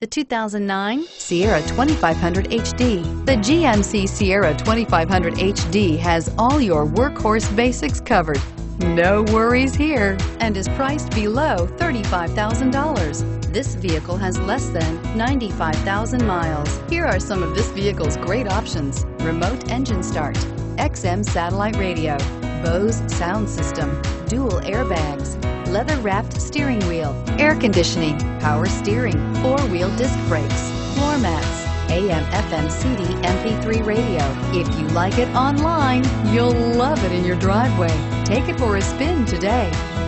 The 2009 Sierra 2500 HD. The GMC Sierra 2500 HD has all your workhorse basics covered. No worries here, and is priced below $35,000. This vehicle has less than 95,000 miles. Here are some of this vehicle's great options: remote engine start, XM satellite radio, Bose sound system, dual airbags, leather-wrapped steering wheel, air conditioning, power steering, four-wheel disc brakes, floor mats, AM/FM CD MP3 radio. If you like it online, you'll love it in your driveway. Take it for a spin today.